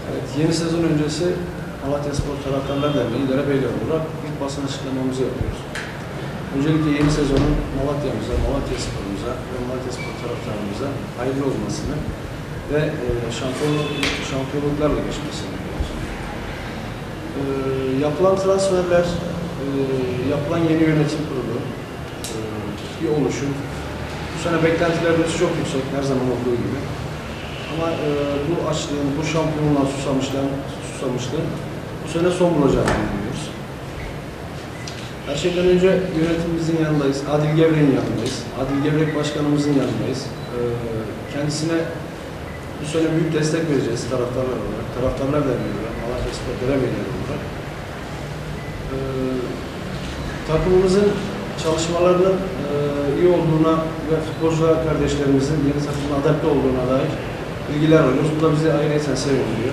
Evet, yeni sezon öncesi Malatyaspor Taraftarlar Derneği Derebeyler olarak ilk basın açıklamamızı yapıyoruz. Öncelikle yeni sezonun Malatya'mıza, Malatyaspor'umuza ve Malatyaspor taraftarımıza hayırlı olmasını ve şampiyonluklarla geçmesini diliyoruz. Yapılan transferler, yapılan yeni yönetim kurulu, bir oluşum. Bu sene beklentilerimiz çok yüksek, her zaman olduğu gibi. Ama bu açlığın, bu şampiyonluğa susamışlığın bu sene son bulacağını düşünüyoruz. Her şeyden önce yönetimimizin yanındayız, Adil Gevrek'in yanındayız. Adil Gevrek Başkanımızın yanındayız. Kendisine bu sene büyük destek vereceğiz taraftarlar olarak, Taraftarlar Derneği olarak, Malatyaspor Derebeyler olarak. Takımımızın çalışmalarının iyi olduğuna ve futbolcular kardeşlerimizin yeni takımına adapte olduğuna dair bilgiler alıyoruz. Bu da bizi ayrıyeten sevindiriyor.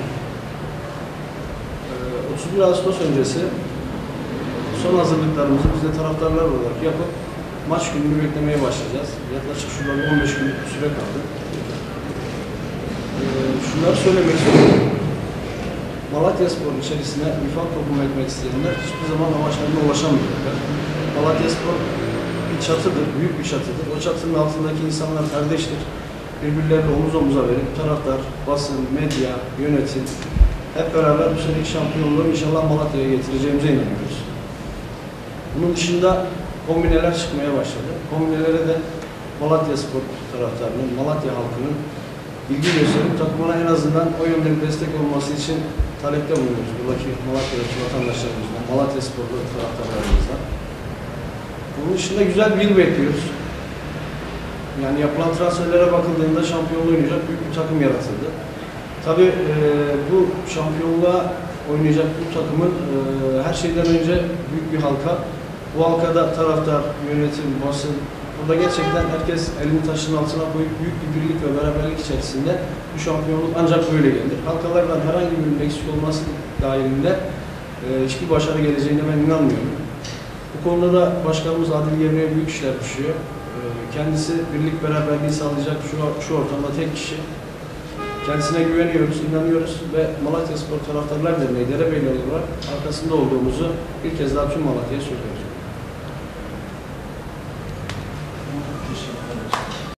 31 Ağustos öncesi son hazırlıklarımızı biz de taraftarlar olarak yapıp maç gününü beklemeye başlayacağız. Yaklaşık şurada 15 günlük bir süre kaldı. Şunları söylemek istiyorum. Malatyaspor içerisine nifak toplum etmek isteyenler hiçbir zaman amaçlarına ulaşamıyorlar. Malatyaspor bir çatıdır, büyük bir çatıdır. O çatının altındaki insanlar kardeştir. Birbirleriyle omuz omuza verip taraftar, basın, medya, yönetim hep beraber bu seneki şampiyonluğu inşallah Malatya'ya getireceğimize inanıyoruz. Bunun dışında kombineler çıkmaya başladı. Kombinelere de Malatyaspor taraftarının, Malatya halkının ilgi gösterip takımına en azından o yönde bir destek olması için talepte bulunuyoruz. Buradaki Malatya'daki vatandaşlarımızdan, Malatyaspor'da taraftarlarımızdan. Bunun dışında güzel bir yıl bekliyoruz. Yani yapılan transferlere bakıldığında şampiyonluğu oynayacak büyük bir takım yaratıldı. Tabii bu şampiyonluğa oynayacak bu takımın her şeyden önce büyük bir halka. Bu halkada taraftar, yönetim, basın, burada gerçekten herkes elini taşın altına koyup büyük bir birlik ve beraberlik içerisinde bu şampiyonluk ancak böyle gelir. Halkalardan herhangi bir eksik olması dahilinde hiçbir başarı geleceğine ben inanmıyorum. Bu konuda da Başkanımız Adil Gevrek'e büyük işler düşüyor. Kendisi birlik beraberliği sağlayacak şu ortamda tek kişi. Kendisine güveniyoruz, inanıyoruz ve Malatyaspor Taraftarlar Derneği Derebeyler olarak arkasında olduğumuzu bir kez daha tüm Malatya'ya söylüyoruz.